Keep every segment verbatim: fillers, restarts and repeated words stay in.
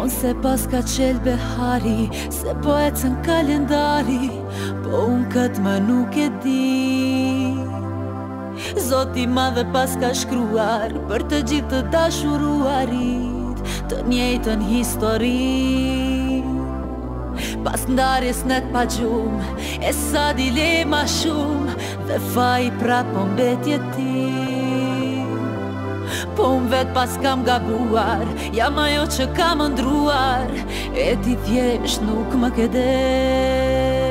Thonë se pas ka qel behari, se po ecën kalendari, po unë këtë më nuk e di. Zoti madhe pas ka shkruar për të gjithë të dashuruarit të njëjtën histori. Pas ndarjes net pa gjumë, e sa dilema shumë, dhe faji prapo mbetje ti. Po unë vetë pas kam gabuar, jam ajo që kam ndruar, e ti thjesht nuk më ke desht.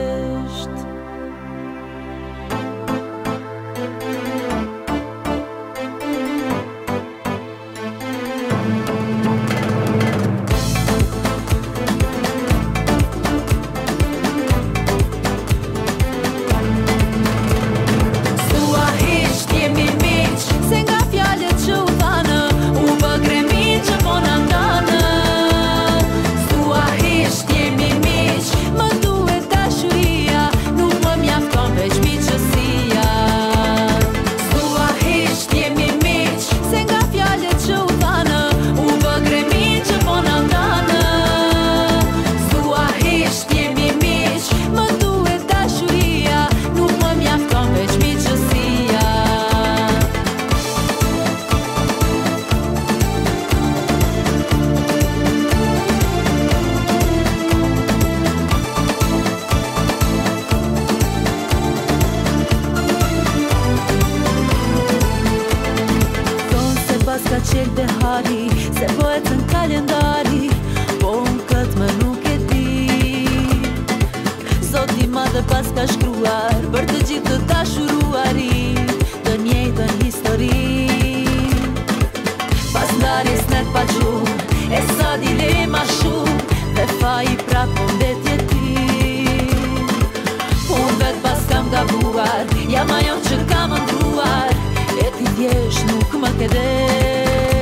Ka qel behari, se po ecën kalendari, po unë këtë më nuk e di. Zoti madhe pas ka shkruar për të gjithë të dashuruarit të njëjtën histori. Pas ndarjes net pa gjumë, e sa dilema shumë, dhe faji prapo mbetje ti. Po unë vetë pas kam gabuar, jam ajo që kam ndruar, e ti thjesht nuk më ke desht.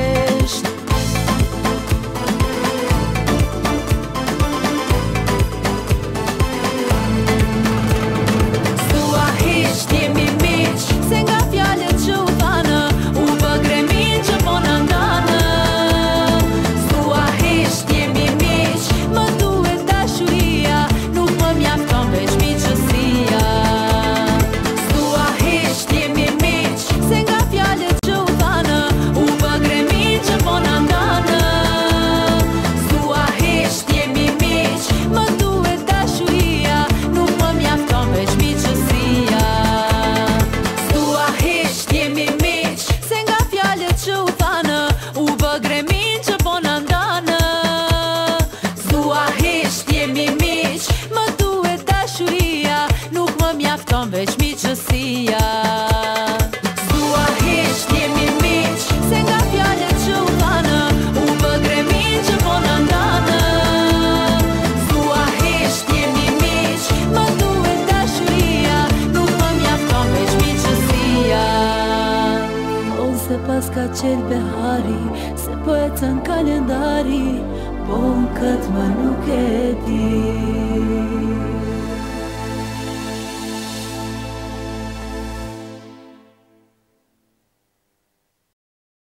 S'dua hisht jemi miq, se nga fjallet që u thanë, u bë gremin që po në ndanë. S'dua hisht jemi miq, më duhet dashuria, nuk më mjafton veç miqësia. S'dua hisht jemi miq, se nga fjallet që u thanë, u bë gremin që po në ndanë. S'dua hisht jemi miq, më duhet dashuria, nuk më mjafton veç miqësia. S'dua hisht jemi miq, se nga fjallet që u thanë, u bë gremin që po në ndanë. S'dua hisht jemi miq, më duhet dashuria, nuk më mjafton veç miqësia. S'dua hisht jemi miq, se nga fjallet që u thanë, u bë gremin që po në ndanë. S'dua hisht jemi miq, më duhet dashuria, nuk më mjafton veç miqësia. Thonë se pas ka qel behari, se po ecën kalendari, po unë këtë më nuk e di.